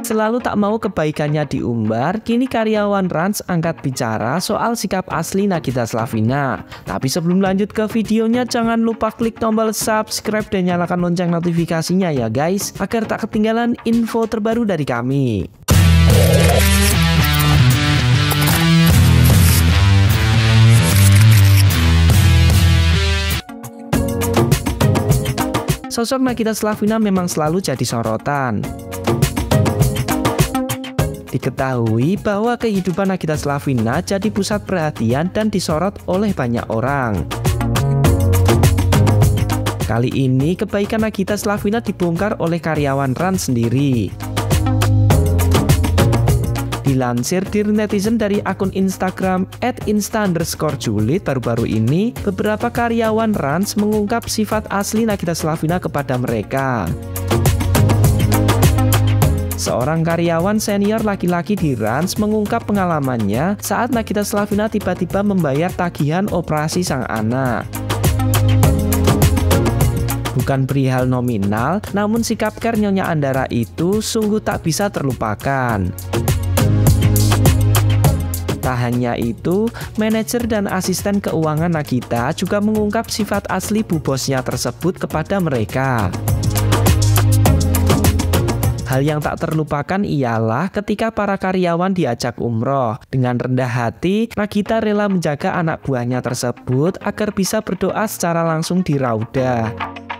selalu tak mau kebaikannya diumbar, kini karyawan Rans angkat bicara soal sikap asli Nagita Slavina. Tapi sebelum lanjut ke videonya, jangan lupa klik tombol subscribe dan nyalakan lonceng notifikasinya ya guys, agar tak ketinggalan info terbaru dari kami. Sosok Nagita Slavina memang selalu jadi sorotan. Diketahui bahwa kehidupan Nagita Slavina jadi pusat perhatian dan disorot oleh banyak orang. Kali ini kebaikan Nagita Slavina dibongkar oleh karyawan Rans sendiri. Dilansir dari netizen dari akun Instagram @insta_julit, baru-baru ini beberapa karyawan Rans mengungkap sifat asli Nagita Slavina kepada mereka. Seorang karyawan senior laki-laki di Rans mengungkap pengalamannya saat Nagita Slavina tiba-tiba membayar tagihan operasi sang anak. Bukan perihal nominal, namun sikap care Nyonya Andara itu sungguh tak bisa terlupakan. Tak hanya itu, manajer dan asisten keuangan Nagita juga mengungkap sifat asli bu bosnya tersebut kepada mereka. Hal yang tak terlupakan ialah ketika para karyawan diajak umroh. Dengan rendah hati, Nagita rela menjaga anak buahnya tersebut agar bisa berdoa secara langsung di Raudah.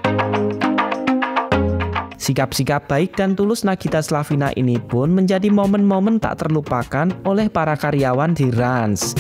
Sikap-sikap baik dan tulus Nagita Slavina ini pun menjadi momen-momen tak terlupakan oleh para karyawan di Rans.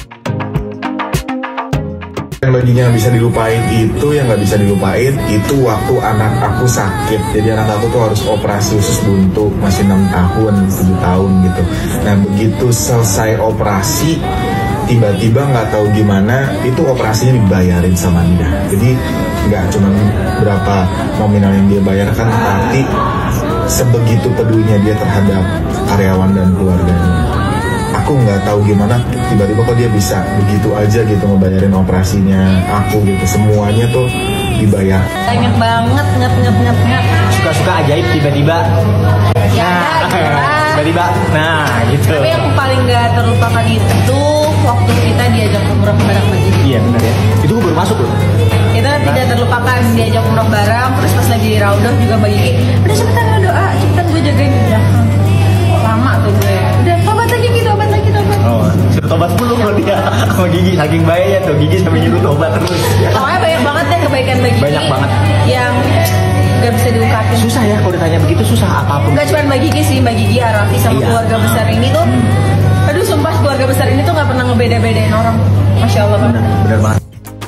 Yang baginya bisa dilupain itu, yang nggak bisa dilupain itu waktu anak aku sakit. Jadi anak aku tuh harus operasi usus buntu, masih 6 tahun, 7 tahun gitu. Nah begitu selesai operasi, tiba-tiba nggak tahu gimana itu operasinya dibayarin sama dia. Jadi nggak cuma berapa nominal yang dia bayarkan, tapi sebegitu pedulinya dia terhadap karyawan dan keluarganya. Aku nggak tahu gimana tiba-tiba kok dia bisa begitu aja gitu ngebayarin operasinya aku gitu, semuanya tuh dibayar. Banyak banget ngep. Suka-suka ajaib tiba-tiba. Tiba-tiba. Nah, gitu. Tapi yang paling nggak terlupakan itu waktu kita diajak umroh bareng lagi. Iya benar ya. Itu gue baru masuk loh. Kita tidak terlupakan diajak umroh bareng, terus pas lagi di Raudah juga bagi, udah cepetan doa, cepetan gue jagain di belakang. Lama tuh gue. Udah tobat lagi gitu, tobat. Oh, suruh tobat dulu kalau dia sama Gigi, saking baiknya tuh Gigi sampai nyuruh tobat terus. Pokoknya banyak banget deh kebaikan bagi Banyak banget. yang gak bisa diungkapin. Susah ya kalau ditanya begitu, susah apapun. Gak cuma Mbak Gigi sih, Mbak Gigi, Arafi sama Iya. keluarga besar ini tuh. Aduh sumpah keluarga besar ini tuh gak pernah ngebeda-bedain orang. Masya Allah banget. Bener banget.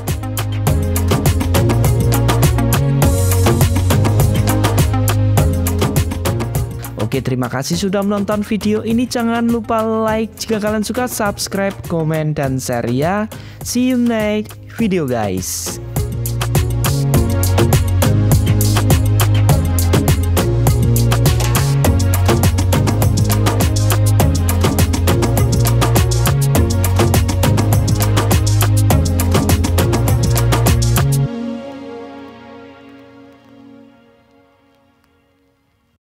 Oke, terima kasih sudah menonton video ini. Jangan lupa like jika kalian suka, subscribe, komen, dan share ya. See you next video guys.